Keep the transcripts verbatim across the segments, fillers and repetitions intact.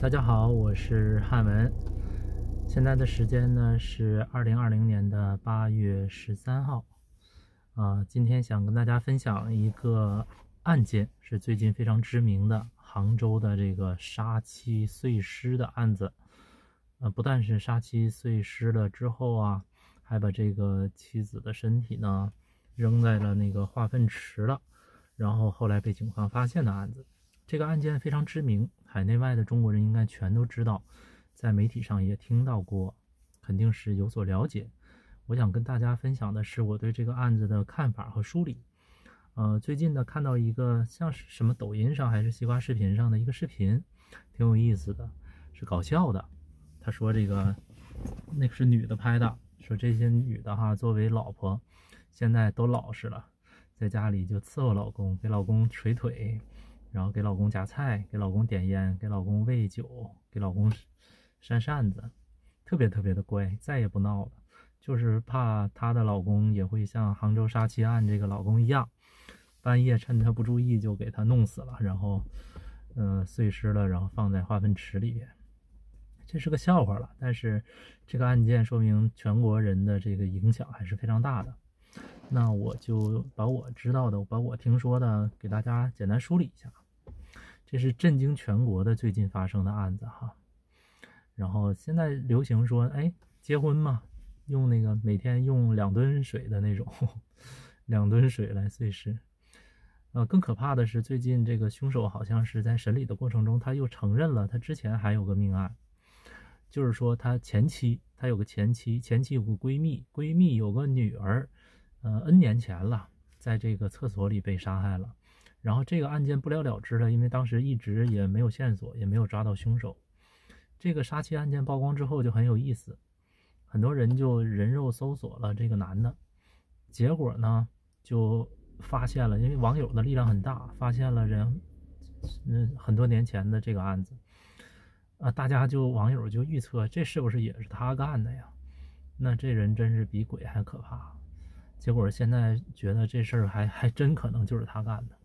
大家好，我是汉文。现在的时间呢是二零二零年的八月十三号。啊、呃，今天想跟大家分享一个案件，是最近非常知名的杭州的这个杀妻碎尸的案子。呃，不但是杀妻碎尸了之后啊，还把这个妻子的身体呢扔在了那个化粪池了，然后后来被警方发现的案子。这个案件非常知名，海内外的中国人应该全都知道，在媒体上也听到过，肯定是有所了解。我想跟大家分享的是我对这个案子的看法和梳理。呃，最近呢看到一个像是什么抖音上还是西瓜视频上的一个视频，挺有意思的，是搞笑的。他说这个那个是女的拍的，说这些女的哈，作为老婆，现在都老实了，在家里就伺候老公，给老公捶腿，然后给老公夹菜，给老公点烟，给老公喂酒，给老公扇扇子，特别特别的乖，再也不闹了。就是怕她的老公也会像杭州杀妻案这个老公一样，半夜趁她不注意就给她弄死了，然后呃碎尸了，然后放在化粪池里边。这是个笑话了，但是这个案件说明全国人的这个影响还是非常大的。那我就把我知道的，把我听说的给大家简单梳理一下。这是震惊全国的最近发生的案子哈。然后现在流行说，哎，结婚嘛，用那个每天用两吨水的那种，两吨水来碎尸。呃，更可怕的是，最近这个凶手好像是在审理的过程中，他又承认了他之前还有个命案，就是说他前妻，他有个前妻，前妻有个闺蜜，闺蜜有个女儿，呃 N 年前了，在这个厕所里被杀害了。然后这个案件不了了之了，因为当时一直也没有线索，也没有抓到凶手。这个杀妻案件曝光之后就很有意思，很多人就人肉搜索了这个男的，结果呢就发现了，因为网友的力量很大，发现了人嗯很多年前的这个案子啊，大家就网友就预测这是不是也是他干的呀？那这人真是比鬼还可怕。结果现在觉得这事儿还还真可能就是他干的。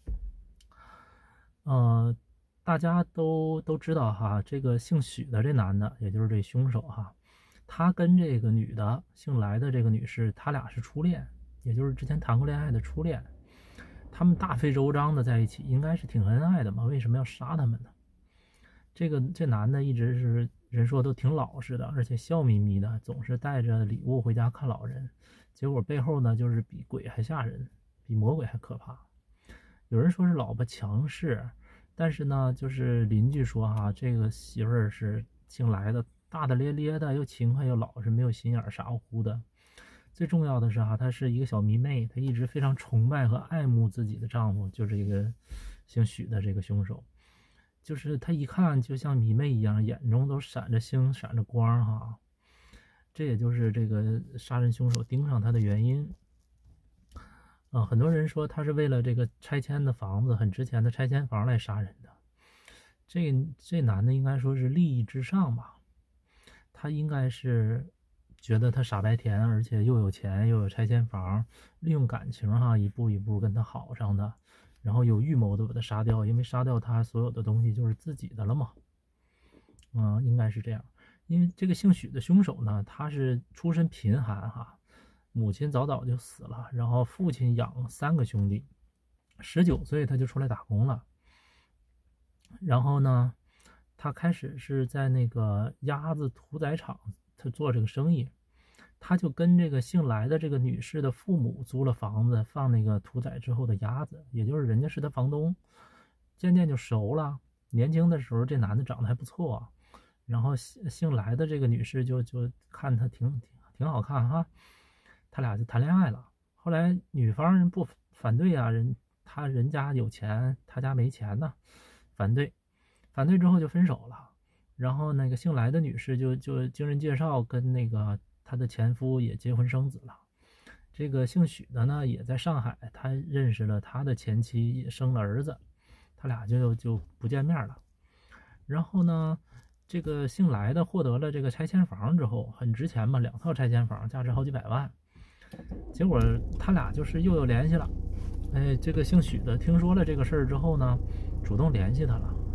呃，大家都都知道哈，这个姓许的这男的，也就是这凶手哈，他跟这个女的姓来的这个女士，他俩是初恋，也就是之前谈过恋爱的初恋。他们大费周章的在一起，应该是挺恩爱的嘛，为什么要杀他们呢？这个这男的一直是人说都挺老实的，而且笑眯眯的，总是带着礼物回家看老人，结果背后呢就是比鬼还吓人，比魔鬼还可怕。有人说是老婆强势，但是呢就是邻居说哈，这个媳妇儿是姓来的，大大咧咧的，又勤快又老实，没有心眼，傻乎乎的。最重要的是哈，她是一个小迷妹，她一直非常崇拜和爱慕自己的丈夫，就是一个姓许的这个凶手。就是她一看就像迷妹一样，眼中都闪着星闪着光哈，这也就是这个杀人凶手盯上她的原因。啊，很多人说他是为了这个拆迁的房子，很值钱的拆迁房来杀人的。这这男的应该说是利益至上吧，他应该是觉得他傻白甜，而且又有钱又有拆迁房，利用感情哈，一步一步跟他好上的，然后有预谋的把他杀掉，因为杀掉他所有的东西就是自己的了嘛。嗯，应该是这样。因为这个姓许的凶手呢，他是出身贫寒哈。母亲早早就死了，然后父亲养三个兄弟，十九岁他就出来打工了。然后呢，他开始是在那个鸭子屠宰场，他做这个生意。他就跟这个姓来的这个女士的父母租了房子，放那个屠宰之后的鸭子，也就是人家是他房东。渐渐就熟了。年轻的时候这男的长得还不错，然后姓来的这个女士就就看他挺挺挺好看哈。他俩就谈恋爱了，后来女方人不反对啊，人他人家有钱，他家没钱呢，反对，反对之后就分手了。然后那个姓来的女士就就经人介绍跟那个她的前夫也结婚生子了。这个姓许的呢也在上海，他认识了他的前妻，也生了儿子，他俩就就不见面了。然后呢，这个姓来的获得了这个拆迁房之后，很值钱嘛，两套拆迁房价值好几百万。结果他俩就是又有联系了，哎，这个姓许的听说了这个事儿之后呢，主动联系他了，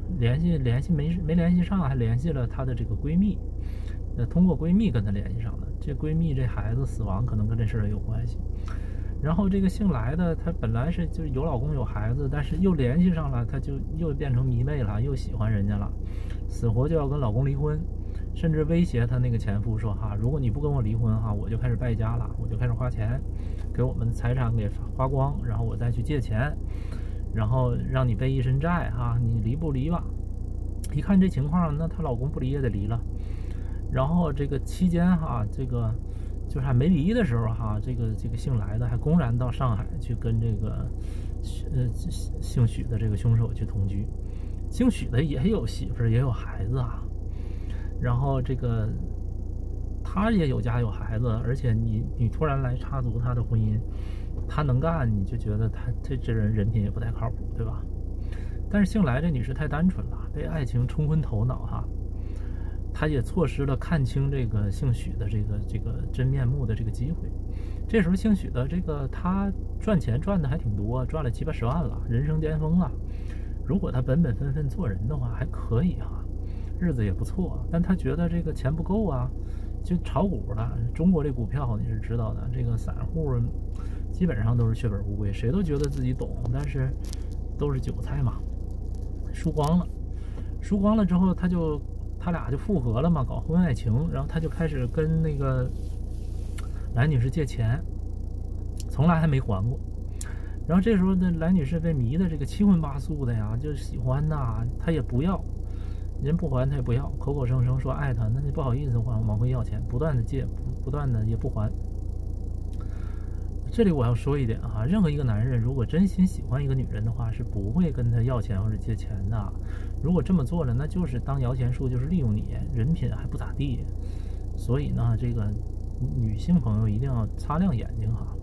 联系联系没没联系上，还联系了她的这个闺蜜，呃，通过闺蜜跟她联系上的。这闺蜜这孩子死亡可能跟这事儿有关系。然后这个姓来的，她本来是就是有老公有孩子，但是又联系上了，她就又变成迷妹了，又喜欢人家了，死活就要跟老公离婚，甚至威胁她那个前夫说哈，如果你不跟我离婚哈，我就开始败家了，我就开始花钱，给我们的财产给花光，然后我再去借钱，然后让你背一身债哈，你离不离吧？一看这情况，那她老公不离也得离了。然后这个期间哈，这个就是还没离的时候哈，这个这个姓来的还公然到上海去跟这个呃姓许的这个凶手去同居。姓许的也有媳妇儿也有孩子啊，然后这个他也有家有孩子，而且你你突然来插足他的婚姻，他能干，你就觉得他这这人人品也不太靠谱，对吧？但是姓来这女士太单纯了，被爱情冲昏头脑哈，她也错失了看清这个姓许的这个这个真面目的这个机会。这时候姓许的这个他赚钱赚的还挺多，赚了七八十万了，人生巅峰了。如果他本本分分做人的话，还可以哈，日子也不错。但他觉得这个钱不够啊，就炒股了。中国这股票你是知道的，这个散户基本上都是血本无归，谁都觉得自己懂，但是都是韭菜嘛，输光了。输光了之后，他就他俩就复合了嘛，搞婚外情，然后他就开始跟那个来女士借钱，从来还没还过。然后这时候呢，来女士被迷的这个七荤八素的呀，就是喜欢呐，她也不要，人不还她也不要，口口声声说爱她，那你不好意思还，往回要钱，不断的借，不断的也不还。这里我要说一点啊，任何一个男人如果真心喜欢一个女人的话，是不会跟她要钱或者借钱的。如果这么做了，那就是当摇钱树，就是利用你，人品还不咋地。所以呢，这个女性朋友一定要擦亮眼睛哈。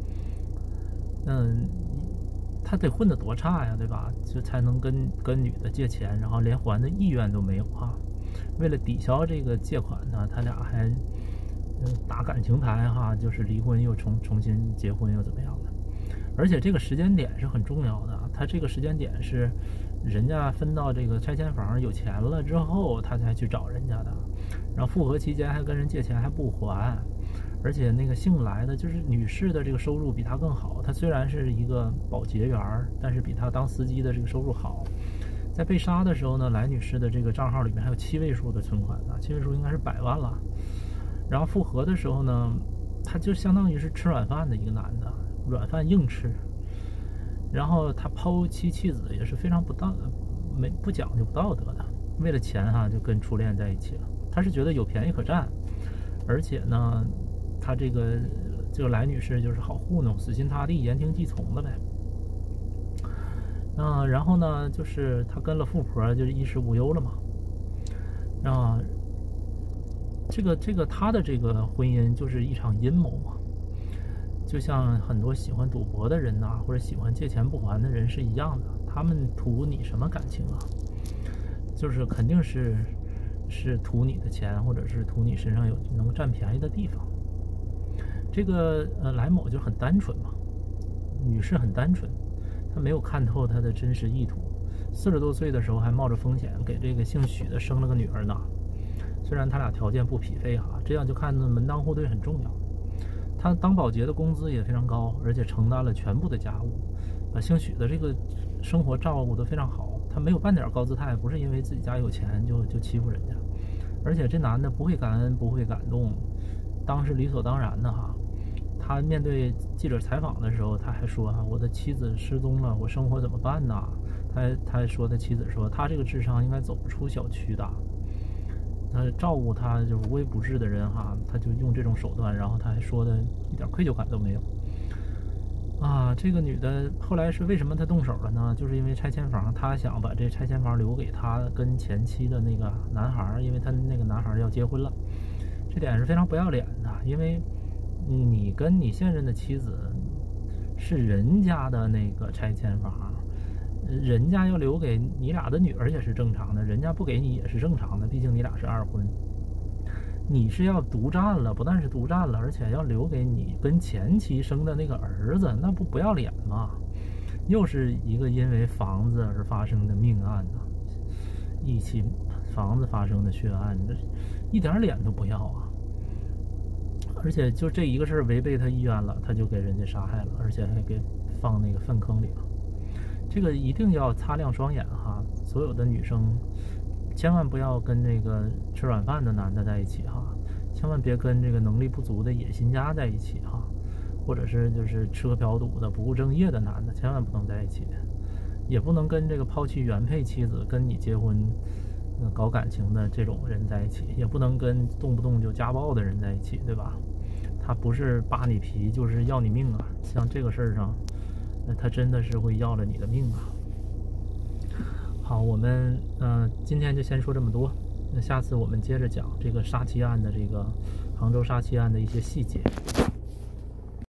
嗯，他得混得多差呀，对吧？就才能跟跟女的借钱，然后连还的意愿都没有哈。为了抵消这个借款呢，他俩还嗯打感情牌哈，就是离婚又重重新结婚又怎么样的。而且这个时间点是很重要的，他这个时间点是人家分到这个拆迁房有钱了之后，他才去找人家的，然后复合期间还跟人借钱还不还。而且那个姓来的就是女士的这个收入比她更好，她虽然是一个保洁员，但是比她当司机的这个收入好。在被杀的时候呢，来女士的这个账号里面还有七位数的存款呢，七位数应该是百万了。然后复合的时候呢，他就相当于是吃软饭的一个男的，软饭硬吃。然后他抛妻弃子也是非常不道没不讲究不道德的，为了钱哈、啊、就跟初恋在一起了。他是觉得有便宜可占，而且呢。她这个这个来女士就是好糊弄，死心塌地，言听计从的呗。啊，然后呢，就是她跟了富婆，就是衣食无忧了嘛。啊，这个这个她的这个婚姻就是一场阴谋嘛，就像很多喜欢赌博的人呐、啊，或者喜欢借钱不还的人是一样的，他们图你什么感情啊？就是肯定是是图你的钱，或者是图你身上有能占便宜的地方。这个呃来某就很单纯嘛，女士很单纯，她没有看透她的真实意图。四十多岁的时候还冒着风险给这个姓许的生了个女儿呢，虽然他俩条件不匹配哈，这样就看着门当户对很重要。他当保洁的工资也非常高，而且承担了全部的家务，把姓许的这个生活照顾得非常好。他没有半点高姿态，不是因为自己家有钱就就欺负人家，而且这男的不会感恩不会感动，当是理所当然的哈。他面对记者采访的时候，他还说啊，我的妻子失踪了，我生活怎么办呢？他他还说他妻子说，他这个智商应该走不出小区的。他照顾他就无微不至的人哈，他就用这种手段，然后他还说的一点愧疚感都没有。啊，这个女的后来是为什么她动手了呢？就是因为拆迁房，她想把这拆迁房留给她跟前妻的那个男孩，因为她那个男孩要结婚了，这点是非常不要脸的，因为。你跟你现任的妻子是人家的那个拆迁房，人家要留给你俩的女儿也是正常的，人家不给你也是正常的，毕竟你俩是二婚。你是要独占了，不但是独占了，而且要留给你跟前妻生的那个儿子，那不不要脸吗？又是一个因为房子而发生的命案呢。 一起房子发生的血案，这一点脸都不要啊！而且就这一个事儿违背他意愿了，他就给人家杀害了，而且还给放那个粪坑里了。这个一定要擦亮双眼哈！所有的女生千万不要跟这个吃软饭的男的在一起哈，千万别跟这个能力不足的野心家在一起哈，或者是就是吃喝嫖赌的不务正业的男的，千万不能在一起，也不能跟这个抛弃原配妻子跟你结婚搞感情的这种人在一起，也不能跟动不动就家暴的人在一起，对吧？他不是扒你皮就是要你命啊！像这个事儿上，那他真的是会要了你的命啊！好，我们呃今天就先说这么多，那下次我们接着讲这个杀妻案的这个杭州杀妻案的一些细节。